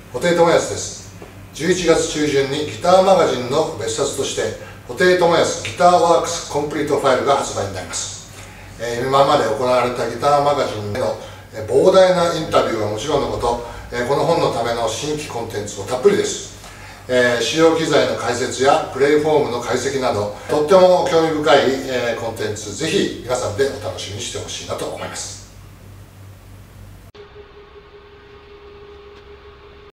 布袋寅泰です。11月中旬にギターマガジンの別冊として布袋寅泰ギターワークスコンプリートファイルが発売になります。今まで行われたギターマガジンでの膨大なインタビューはもちろんのこと、この本のための新規コンテンツもたっぷりです。使用機材の解説やプレイフォームの解析など、とっても興味深いコンテンツ、ぜひ皆さんでお楽しみにしてほしいなと思います。